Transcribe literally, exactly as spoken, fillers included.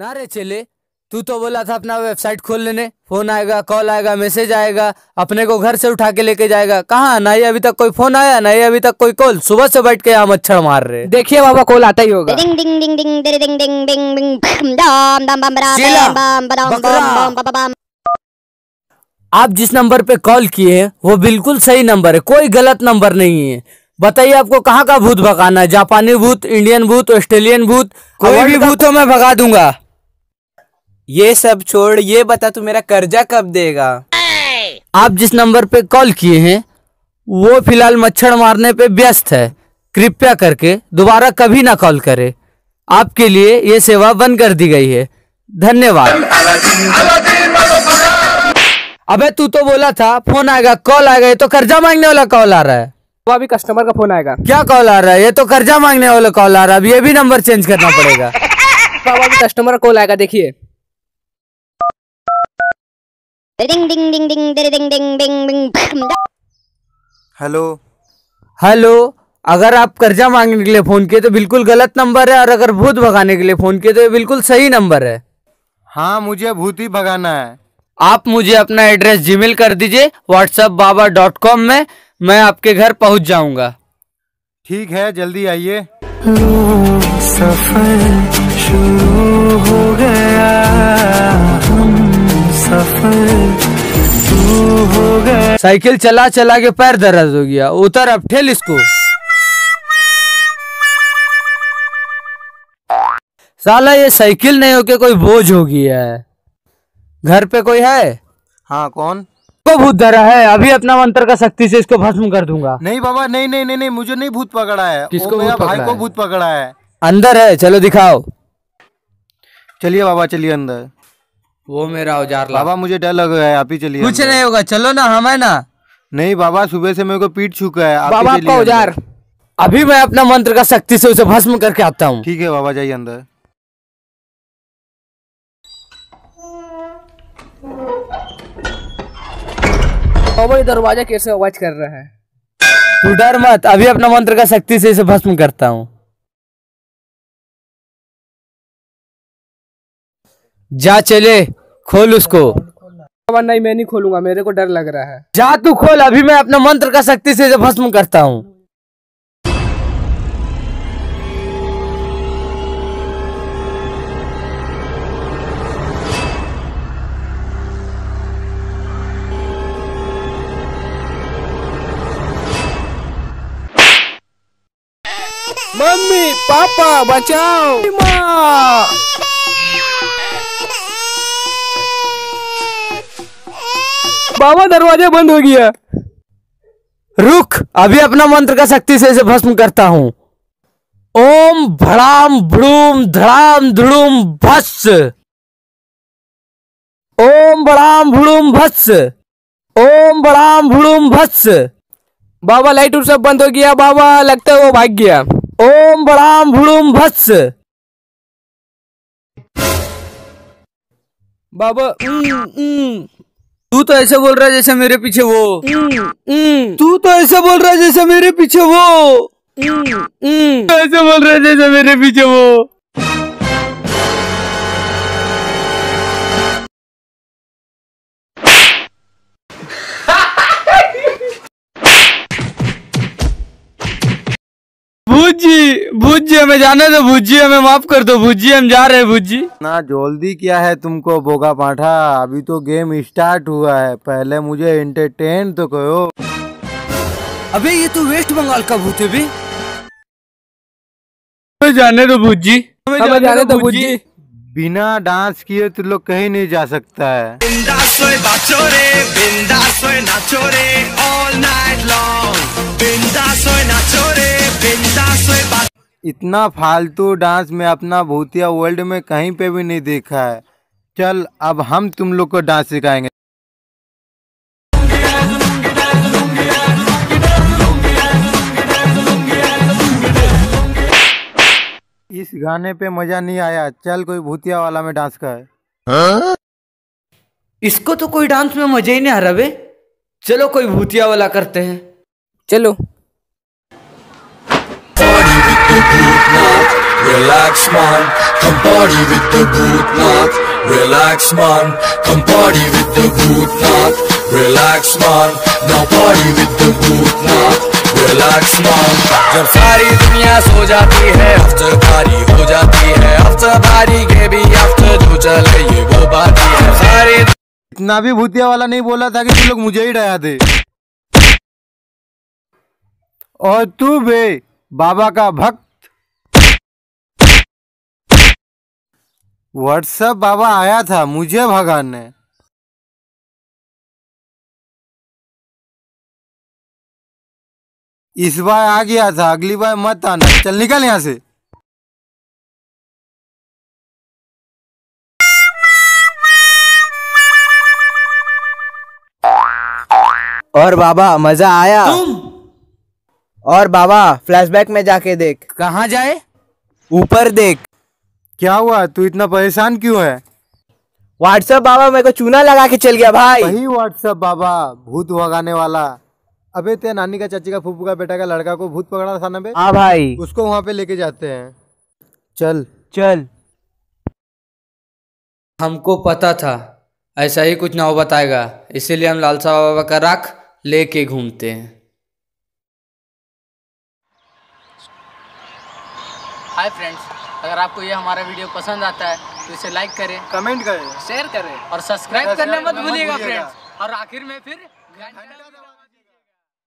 ना रे चले, तू तो बोला था अपना वेबसाइट खोल लेने, फोन आएगा, कॉल आएगा, मैसेज आएगा, अपने को घर से उठा के लेके जाएगा। कहाँ? ना ही अभी तक कोई फोन आया, ना ही अभी तक कोई कॉल। सुबह से बैठ के यहाँ मच्छर मार रहे। देखिए बाबा कॉल आता ही होगा। आप जिस नंबर पे कॉल किए हैं वो बिल्कुल सही नंबर है, कोई गलत नंबर नहीं है। बताइए आपको कहाँ का भूत भगाना है? जापानी भूत, इंडियन भूत, ऑस्ट्रेलियन भूत, कोई भी भूत हो मैं भगा दूंगा। ये सब छोड़, ये बता तू मेरा कर्जा कब देगा? आप जिस नंबर पे कॉल किए हैं वो फिलहाल मच्छर मारने पे व्यस्त है, कृपया करके दोबारा कभी ना कॉल करे। आपके लिए ये सेवा बंद कर दी गई है, धन्यवाद। अबे तू तो बोला था फोन आएगा, कॉल आएगा, ये तो कर्जा मांगने वाला कॉल आ रहा है। तो अभी कस्टमर का फोन आएगा। क्या कॉल आ रहा है? ये तो कर्जा मांगने वाला कॉल आ रहा है। अब ये भी नंबर चेंज करना पड़ेगा। तो अभी कस्टमर का कॉल आएगा, देखिए। हेलो हेलो, अगर आप कर्जा मांगने के लिए फोन किए तो बिल्कुल गलत नंबर है, और अगर भूत भगाने के लिए फोन किए तो ये बिल्कुल सही नंबर है। हाँ, मुझे भूत ही भगाना है। आप मुझे अपना एड्रेस जीमेल कर दीजिए व्हाट्सएप बाबा डॉट कॉम में, मैं आपके घर पहुंच जाऊंगा। ठीक है, जल्दी आइए। सफर शुरू हो गया, हम सफर शुरू हो गया। साइकिल चला चला के पैर दर्द हो गया, उतर अब, ठेल इसको। साला ये साइकिल नहीं होके कोई बोझ हो गया है। घर पे कोई है? हाँ, कौन? को भूत धरा है, अभी अपना मंत्र का शक्ति से इसको भस्म कर दूंगा। नहीं बाबा, नहीं नहीं नहीं नहीं, मुझे नहीं भूत पकड़ा है। किसको? मेरा भाई को भूत पकड़ा है। अंदर है, चलो दिखाओ। चलिए बाबा, चलिए अंदर। वो मेरा औजार ला। बाबा मुझे डर लग रहा है, आप ही चलिए। कुछ नहीं होगा, चलो ना, हम है ना। नहीं बाबा, सुबह से मेरे को पीठ छूका है। बाबा आपका औजार। अभी मैं अपना मंत्र का शक्ति से उसे भस्म करके आता हूँ। ठीक है बाबा, जाइए अंदर। बाबा ये दरवाजा कैसे आवाज कर रहा है? तू डर मत, अभी अपना मंत्र का शक्ति से इसे भस्म करता हूँ। जा चले, खोल उसको। बाबा नहीं, मैं नहीं खोलूंगा, मेरे को डर लग रहा है। जा तू खोल, अभी मैं अपना मंत्र का शक्ति से इसे भस्म करता हूँ। मम्मी पापा बचाओ, माँ। बाबा दरवाजा बंद हो गया। रुक, अभी अपना मंत्र का शक्ति से इसे भस्म करता हूँ। ओम भड़ाम भड़ूम धड़ाम धड़ूम भस्स। ओम बड़ाम भड़ूम भस्स। ओम बड़ाम भड़ूम भस्स। बाबा लाइट सब बंद हो गया। बाबा लगता है वो भाग गया। ओम बड़ाम भड़ूम भस्स। बाबा उम, उम। तू तो ऐसे बोल रहा है जैसे मेरे पीछे वो। उम, उम। तू तो ऐसे बोल रहा है जैसे मेरे पीछे वो। उम, उम। तू ऐसे बोल रहा है जैसे मेरे पीछे वो। भूजी, भूजी हमें जाने दो, भूजी हमें माफ कर दो, भूजी हम जा रहे हैं भूजी। ना जल्दी क्या है तुमको बोगा पाठा, अभी तो गेम स्टार्ट हुआ है, पहले मुझे एंटरटेन तो करो। अबे ये तो वेस्ट बंगाल का भूत है बे। हमें जाने दो भूजी, हमें जाने दो भूजी। बिना डांस किए तो लोग कहीं नहीं जा सकता है। बिंदास सोए बाचो रे, बिंदास सोए नाचो रे, ऑल नाइट लॉन्ग। बिंदास सोए नाचो रे, बिंदास सोए बाचो। इतना फालतू डांस में अपना भूतिया वर्ल्ड में कहीं पे भी नहीं देखा है। चल अब हम तुम लोग को डांस सिखाएंगे। इस गाने पे मजा नहीं आया, चल कोई भूतिया वाला में डांस कर। हाँ? इसको तो कोई डांस में मजा ही नहीं आ रहा बे। चलो कोई भूतिया वाला करते हैं। चलो। relax man, come party with the Bhutnath. Relax man, come party with the Bhutnath. Relax man, now party with the Bhutnath. Relax man. जब सारी दुनिया सो जाती है अफ्तर पारी हो जाती है, अफ्तर पारी के भी अफ्तर जो चले ये वो बाती है सारी। इतना भी भूतिया वाला नहीं बोला था कि तुम लोग मुझे ही डरा दे। और तू बे बाबा का भक्त, व्हाट्सएप बाबा आया था मुझे भगाने। इस बार आ गया था, अगली बार मत आना। चल निकल यहाँ से। और बाबा मजा आया? तुम और बाबा फ्लैशबैक में जाके देख। कहाँ जाए? ऊपर देख। क्या हुआ, तू इतना परेशान क्यों है? व्हाट्सएप बाबा मेरे को चूना लगा के चल गया भाई। वही व्हाट्सएप बाबा भूत भगाने वाला। अबे तेरे नानी का, चाची का, फूफू का बेटा का लड़का को भूत पकड़ा था ना बे? हाँ भाई। उसको वहाँ पे लेके जाते हैं। चल चल। हमको पता था ऐसा ही कुछ ना हो बताएगा, इसीलिए हम लालसा बाबा का राख लेके घूमते हैं। हाय फ्रेंड्स, अगर आपको ये हमारा वीडियो पसंद आता है तो इसे लाइक करें, कमेंट करें, शेयर करें और सब्सक्राइब करना मत भूलिएगा फ्रेंड्स। और आखिर में फिर घंटा